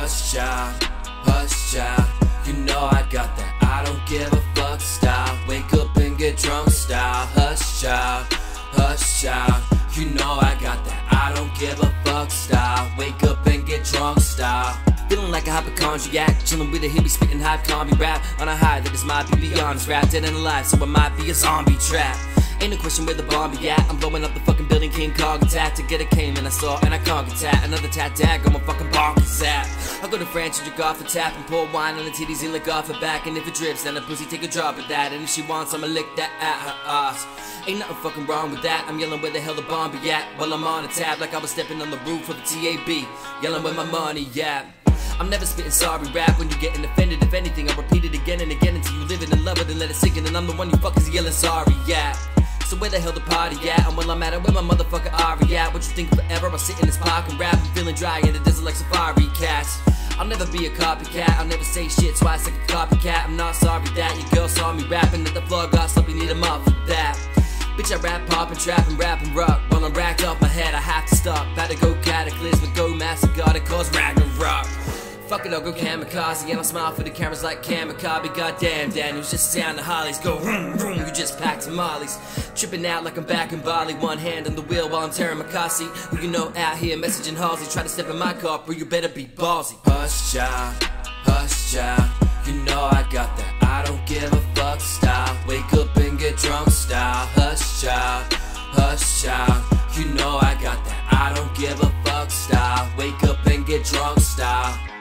Hush child, you know I got that I don't give a fuck style. Wake up and get drunk style. Hush child, you know I got that I don't give a fuck style. Wake up and get drunk style. Feeling like a hypochondriac, chillin' with a hippie, spittin' hype combi rap on a high that this might be beyond this rap, dead and alive, so it might be a zombie trap. Ain't no question where the bomb be at. I'm blowing up the fucking building, King Kong attack. To get a Cayman I saw and I conquered tat. Another tat dag on my fucking bonkers zap. I go to France and drink off the tap and pour wine on the titties and lick off her back. And if it drips, then the pussy take a drop of that. And if she wants, I'ma lick that at her ass. Ain't nothing fucking wrong with that. I'm yelling where the hell the bomb be at while I'm on a tab like I was stepping on the roof of the TAB, yelling where my money at. I'm never spitting sorry rap when you're getting offended. If anything, I'll repeat it again and again until you live it and love it and let it sink in. And I'm the one you fuckers yelling sorry at. So where the hell the party at? And while I'm at it, where my motherfucker Ari at? What you think forever? I'll sit in this park and rap. I'm feeling dry in the desert like safari cats. I'll never be a copycat, I'll never say shit twice like a copycat. I'm not sorry that your girl saw me rapping at the floor, got something, need a mop for that. Bitch, I rap, pop, and trap, and rap, and rock. While I'm racked off my head, I have to stop. Better go cataclysmic, go massive, gotta cause Ragnarok. Fuck it, I'll go kamikaze, and I'll smile for the cameras like kamikaze. Goddamn, Daniels, just sound the hollies. Go vroom, vroom, you just packed tamales. Tripping out like I'm back in Bali. One hand on the wheel while I'm tearing my car seat. Who you know out here messaging Halsey. Try to step in my car, bro, you better be ballsy. Hush child, you know I got that I don't give a fuck style. Wake up and get drunk style. Hush child, you know I got that I don't give a fuck style. Wake up and get drunk style.